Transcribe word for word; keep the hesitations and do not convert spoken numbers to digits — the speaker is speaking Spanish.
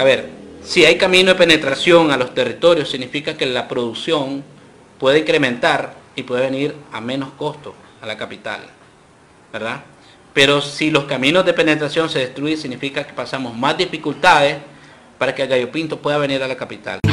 A ver, si hay camino de penetración a los territorios, significa que la producción puede incrementar y puede venir a menos costo a la capital, ¿verdad? Pero si los caminos de penetración se destruyen, significa que pasamos más dificultades para que el gallo pinto pueda venir a la capital.